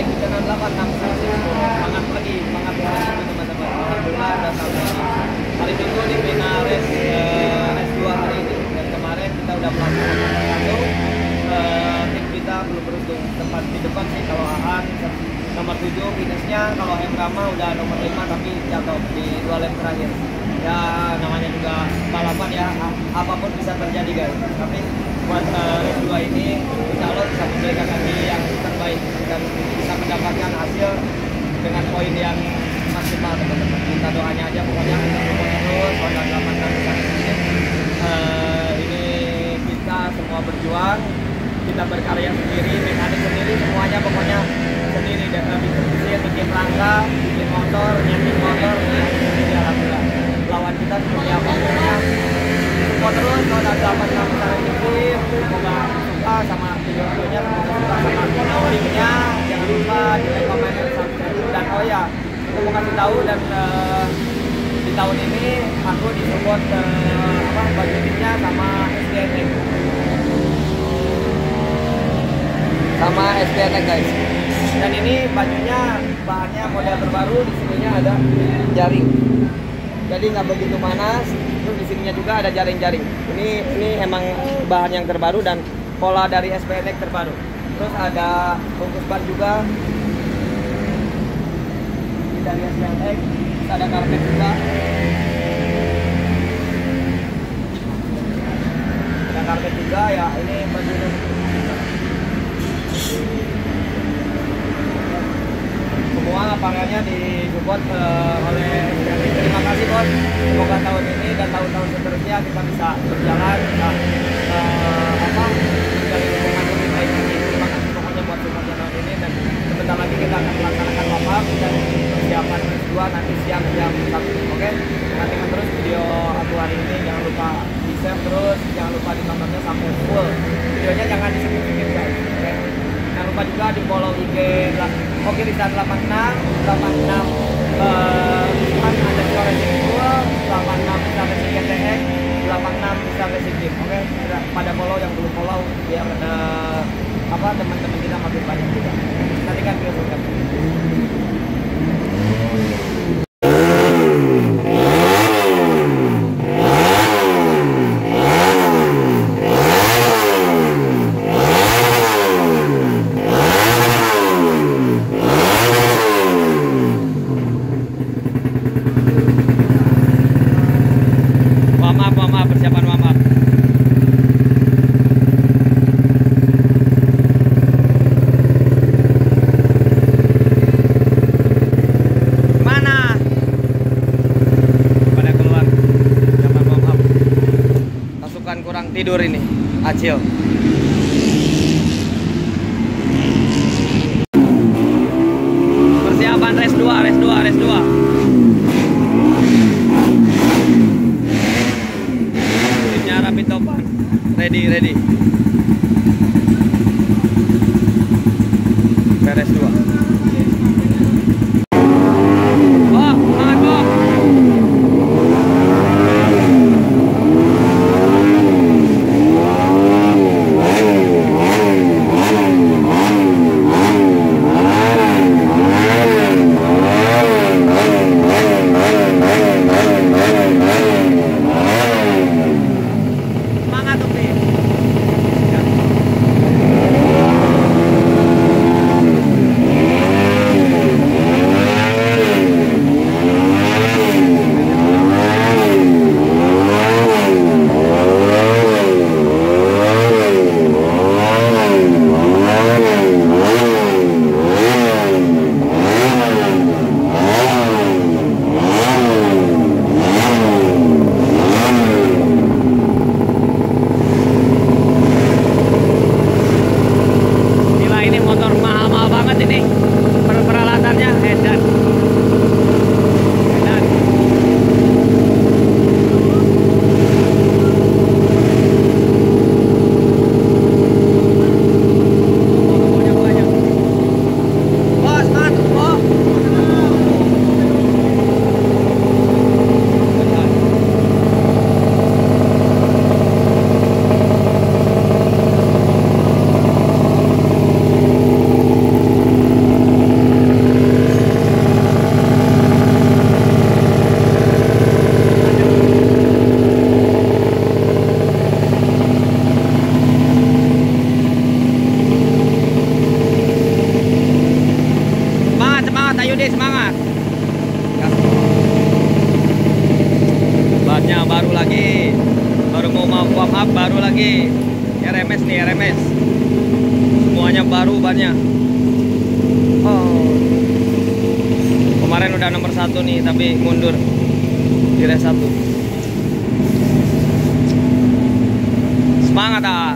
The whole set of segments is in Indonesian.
SBNX dengan 86 cc. Semangat lagi teman-teman. Alhamdulillah udah sampai hari Minggu di Bina race 2 hari ini, dan kemarin kita udah melakukan tim kita belum beruntung tempat di depan sih. Kalau Ahan nomor 7 finishnya, kalau Rama udah nomor 5 tapi jatuh di 2 lap terakhir. Ya namanya juga balapan ya, apapun bisa terjadi guys. Tapi buat race 2 ini insya Allah bisa memberikan lagi yang terbaik dan bisa mendapatkan hasil dengan poin yang maksimal teman-teman. Kita doanya aja pokoknya kita support terus Honda 86 ini kita semua berjuang, kita berkarya sendiri, mekanik sendiri, semuanya pokoknya sendiri. Bikin rangka, bikin motor, nyeting motor, ya alhamdulillah. Lawan kita seperti apa pokoknya support terus Honda 86 secara tim. Semoga suka sama video-videonya, semoga suka sama timnya. Jangan lupa di like, comment, dan subscribe. Dan oh ya, aku mau kasih tahu dan di tahun ini aku disupport budgetnya sama SBNX. Sama SBNX guys. Dan ini bajunya bahannya model terbaru, di sininya ada jaring. Jadi nggak begitu panas. Terus di sininya juga ada jaring-jaring. Ini emang bahan yang terbaru dan pola dari SBNX terbaru. Terus ada bungkus ban juga dari SBNX. Terus ada karpet juga. Ada karpet juga ya. Ini bajunya. Semua aparelnya disupport oleh SBNX. Terima kasih bos. Semoga tahun ini dan tahun-tahun seterusnya kita bisa berjalan, bisa menjadi hubungan lebih baik lagi. Terima kasih pokoknya buat supportnya tahun ini, dan sebentar lagi kita akan melaksanakan lomba dan persiapan race 2 nanti siang jam 1. Oke, nantikan terus video aku hari ini. Jangan lupa di share terus, jangan lupa ditontonnya sampai full. Videonya jangan di-skip guys. Oke. Jangan lupa juga di follow IG Oke Rizal 86 ada suara Jengkul 86 bisa ke GTX 86 bisa ke Sigim. Oke, pada follow yang belum follow biar teman-teman kita makin banyak juga. Nanti kan video selesai. Maaf, persiapan maaf. Mana? Pada keluar. Persiapan maaf. Pasukan kurang tidur ini. Acil. Persiapan race 2. Topan, ready. Beres 2. Oh, semangat kok. Dede, semangat. Bannya baru lagi. Baru mau warm up, baru lagi. RMS nih, RMS. Semuanya baru bannya. Oh. Kemarin udah nomor 1 nih, tapi mundur di race 1. Semangat ah.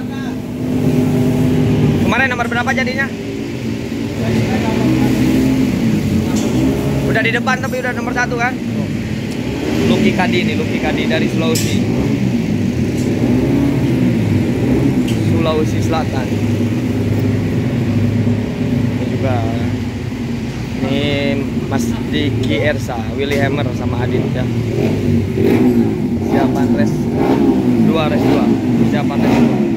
Kemarin nomor berapa jadinya? Udah di depan tapi udah nomor 1 kan? Lucky Kadi nih, Lucky Kadi dari Sulawesi. Sulawesi Selatan. Ini juga. Ini Mas Diki Ersa, Willy Hammer sama Adit ya. Siapan race 2, race 2. Siapan race 2.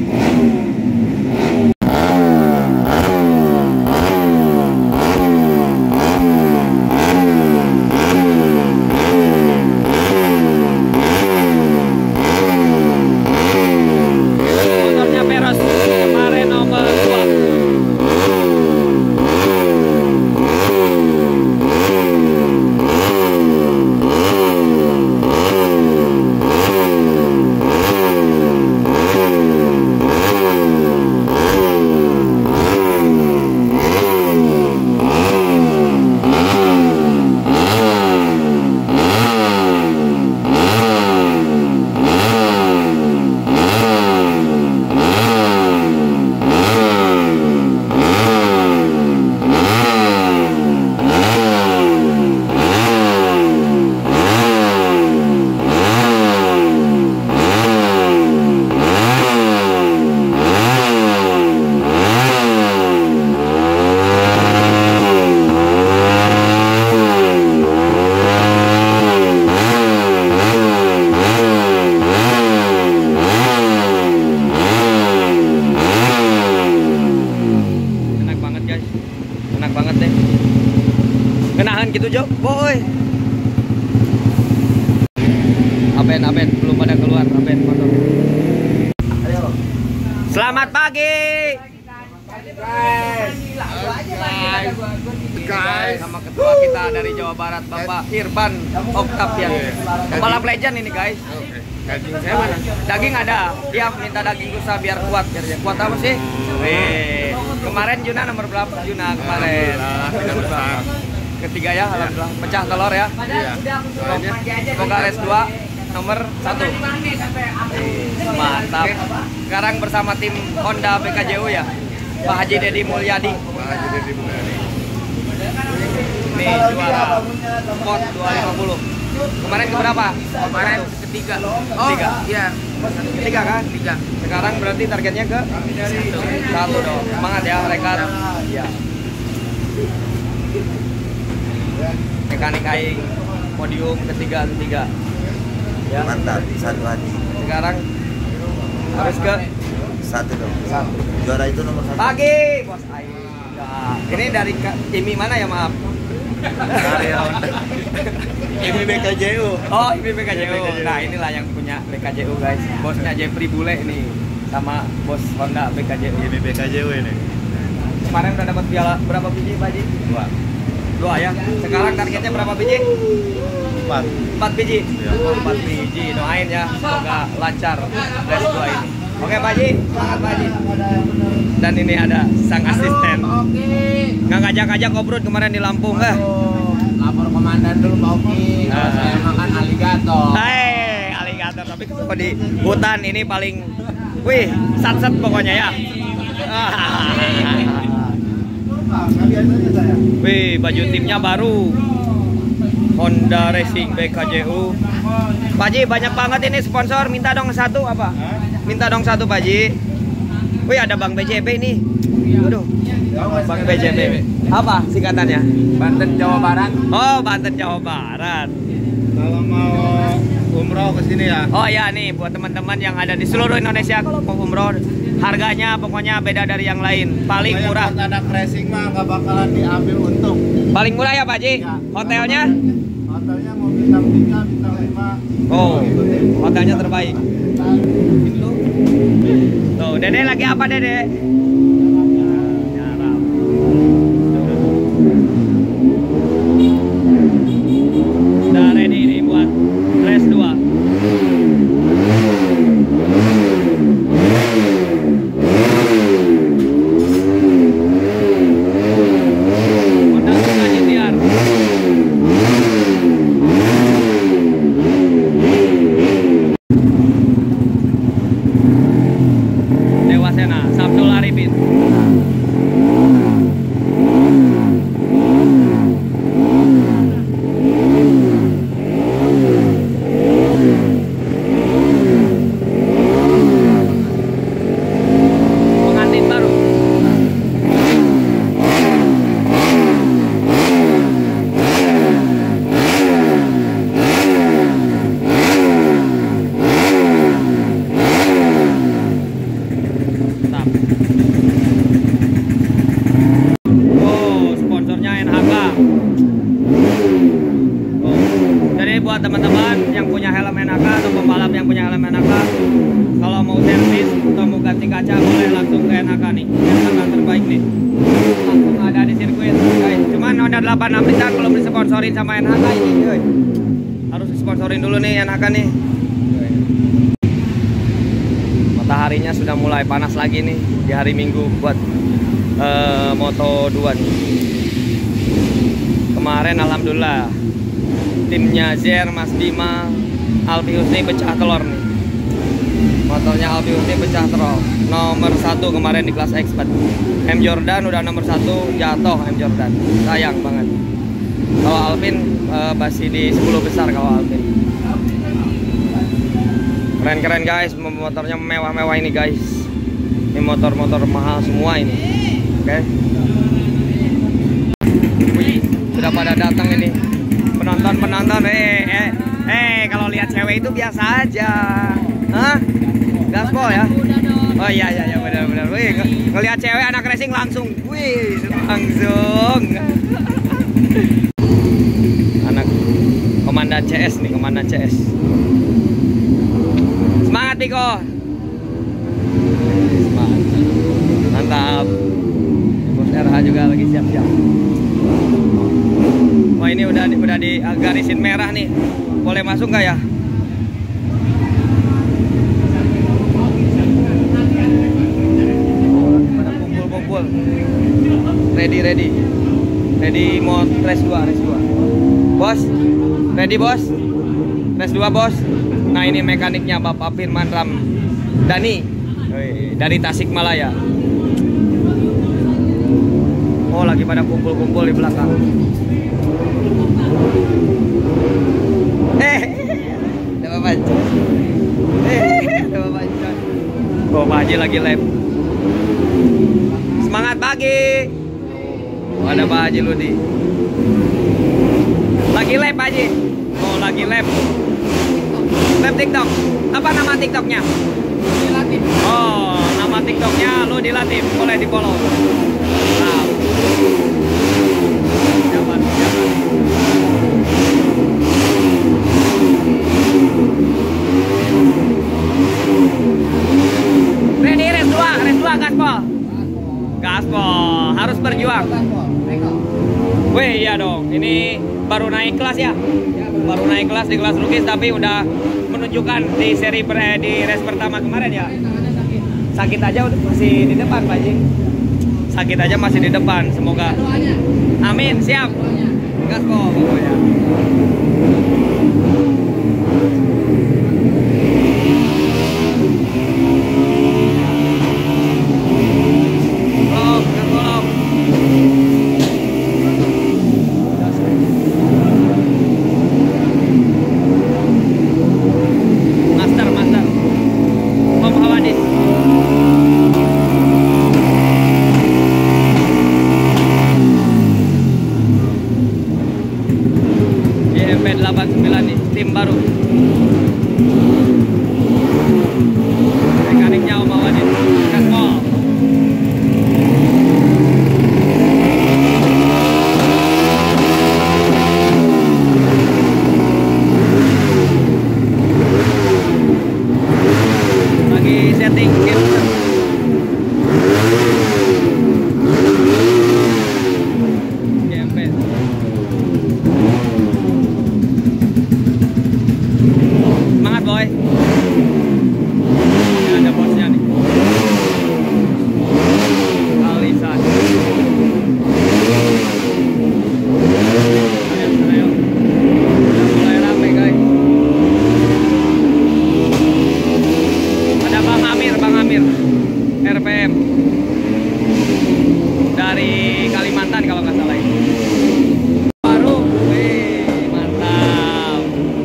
Kenahan gitu Jo, boy. Aben belum pada keluar, Aben motor. Selamat pagi. Guys, sama ketua kita dari Jawa Barat, Bapak Irfan Octavian. Pembalap legend ini guys. Daging saya mana? Daging ada. Dia minta daging rusa biar kuat. Kuat apa sih? Kemarin Juna nomor berapa? Juna kemarin. Ketiga ya, alhamdulillah. Pecah telur ya. Iya. Semoga race 2 nomor 1. Mantap. Sekarang bersama tim Honda BKJU ya. Pak Haji Dedi Mulyadi. Nih juara Sport 250. Kemarin keberapa? Kemarin ketiga. Oh, ketiga. Iya. Ketiga kan? Ketiga. Sekarang berarti targetnya ke 1 dong. Semangat ya rekan. Iya. Mekanik aing podium ketiga. Ya. Mantap, 1 hati. Sekarang harus ke 1 dong. 1. Juara itu nomor 1. Pagi, bos aing. Ini dari Imi mana ya, maaf? Dari Honda. Ini BKJU. Oh, ini BKJU. Nah, inilah yang punya BKJU, guys. Bosnya Jeffrey Bule nih sama bos Honda BKJU. Ini BKJU ini. Kemarin udah dapat piala berapa biji, Pak Haji? 2 ya. Sekarang targetnya berapa biji? 4 biji. Ya. 4 biji. Doain ya, semoga lancar race 2 ini. Oke, Pak Haji. Semangat, Pak Haji. Dan ini ada sang asisten. Nggak ngajak-ngajak obrol kemarin di Lampung, Lapor komandan dulu Pak Oki. Kalau saya makan aligator. Hai, aligator. Tapi kalau di hutan ini paling, wih, sat-sat pokoknya ya. Wih, baju timnya baru. Honda Racing BKJU. Pak Haji, banyak banget ini sponsor. Minta dong 1 apa? Minta dong 1 Pak Haji. Wih, ada Bang BJB ini. Aduh. Bang BJB. Apa singkatannya? Banten Jawa Barat. Oh, Banten Jawa Barat. Kalau mau umroh ke sini ya. Oh ya nih buat teman-teman yang ada di seluruh Indonesia kalau mau umroh, harganya pokoknya beda dari yang lain. Paling murah. Kalau ada racing mah nggak bakalan diambil untung. Paling murah ya Pak Haji? Ya. Hotelnya? Hotelnya mau bintang 3, bintang 5. Oh, hotelnya terbaik. Tuh, Dede lagi apa Dede? buat teman-teman yang punya helm Enaka atau pembalap yang punya helm Enaka, kalau mau servis atau mau ganti kaca boleh langsung ke Enaka nih. Enaka terbaik nih. Langsung ada di sirkuit, guys. Cuman Honda 86 Titan belum disponsorin sama Enaka ini, guys. Harus disponsorin dulu nih Enaka nih. Mataharinya sudah mulai panas lagi nih di hari Minggu buat Moto2 nih. Kemarin alhamdulillah timnya Zer, Mas Bima, Alpi Husni pecah telur nih. Motornya Alpi Husni pecah telur. Nomor 1 kemarin di kelas expert. M Jordan udah nomor 1, jatuh M Jordan. Sayang banget. Kalau Alpin masih di 10 besar kalau Alpin. Keren-keren guys, motornya mewah-mewah ini guys. Ini motor-motor mahal semua ini. Oke. Wih, sudah pada datang ini. Penonton-penonton, kalau lihat cewek itu biasa aja. Hah? Gaspol ya? Oh iya benar-benar. Wih, ngelihat cewek anak racing langsung. Wih, langsung. Anak komandan CS nih, komandan CS. Semangat Piko. Semangat. Mantap. Bos RH juga lagi siap-siap. Wah, ini udah di garisin merah nih. Boleh masuk nggak ya? Pada kumpul-kumpul. Ready mau race 2. Bos. Ready bos? Race 2 bos. Nah, ini mekaniknya Bapak Firman Ramdhani dari Tasikmalaya. Oh, lagi pada kumpul-kumpul di belakang. Ada Bapak John. Ada Bapak John. Oh, Pak Haji lagi lap. Semangat pagi. Oh, ada Pak Haji Ludi. Lagi lap Pak Haji. Oh, lagi lap. Lap TikTok. Apa nama TikToknya? Dilatif. Oh, nama TikToknya lu Dilatif. Boleh di follow. Nah. Jabat. Ready race 2 gaspol. Harus berjuang. Wih, iya dong. Ini baru naik kelas ya? Baru naik kelas di kelas rookies, tapi udah menunjukkan di seri di race pertama kemarin ya. Sakit aja masih di depan Pak Haji. Sakit aja masih di depan. Semoga. Amin, siap. Gaspol pokoknya. Tim baru. Mekaniknya Om Awadin. Gaspol. Lagi setting game. RPM dari Kalimantan kalau nggak salah ini. Baru, wih, mantap.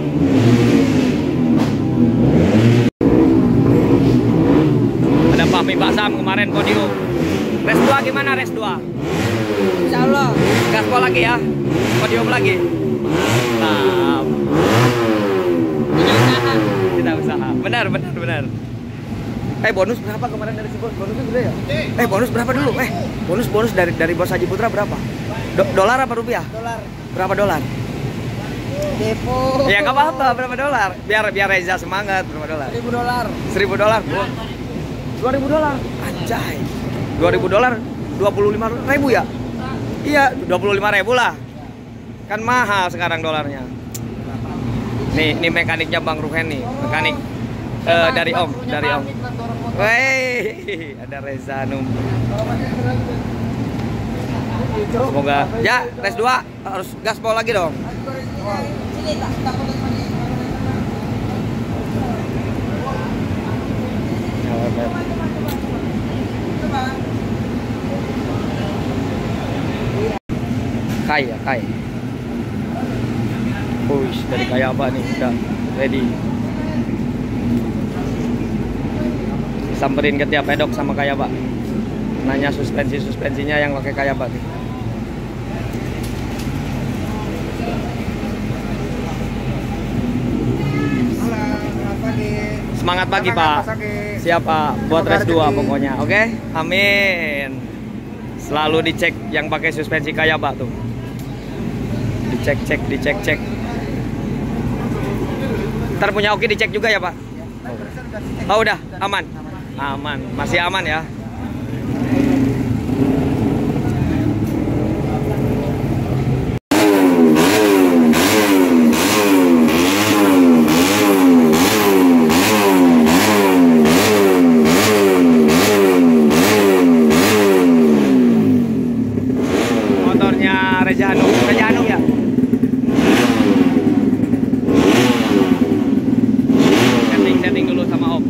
Ada Fahmi Basam kemarin podium. Race 2 gimana race 2? Insya Allah. Gaspol lagi ya? Podium lagi? Mantap. Tidak usaha. Benar. Bonus berapa kemarin dari si bos? Bonusnya gede ya? Bonus berapa dulu? Bonus dari Bos Haji Putra berapa? Dolar apa rupiah? Dolar. Berapa dolar? Depo. Ya nggak apa-apa, berapa dolar? Biar Reza semangat, berapa dolar? $1.000. $1.000. $2.000. Anjay. $2.000 25.000 ya? Iya, 25.000 lah. Kan mahal sekarang dolarnya. Nih mekaniknya Bang Ruhen nih, mekanik dari Om. Wih, ada Reza numpuk. Semoga ya race 2 harus gaspol lagi dong. Kai. Push dari Kayaba nih udah ready. Samperin ke tiap pedok sama Kayaba. Nanya suspensinya yang pakai Kayaba nih. Semangat pagi Pak. Siapa buat race 2 pokoknya. Oke? Amin. Selalu dicek yang pakai suspensi Kayaba tuh. Dicek. Ntar punya Oki dicek juga ya Pak? Oh udah, aman. Masih aman ya. Motornya Reja Hanum ya. Setting dulu sama Om.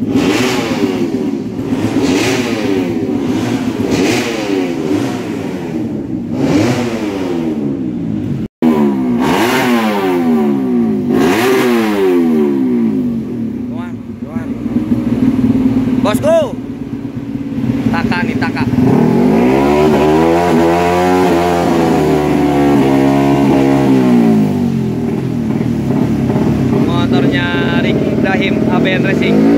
Tuan. Bosku. Taka. Motornya Rick Ibrahim ABN Racing.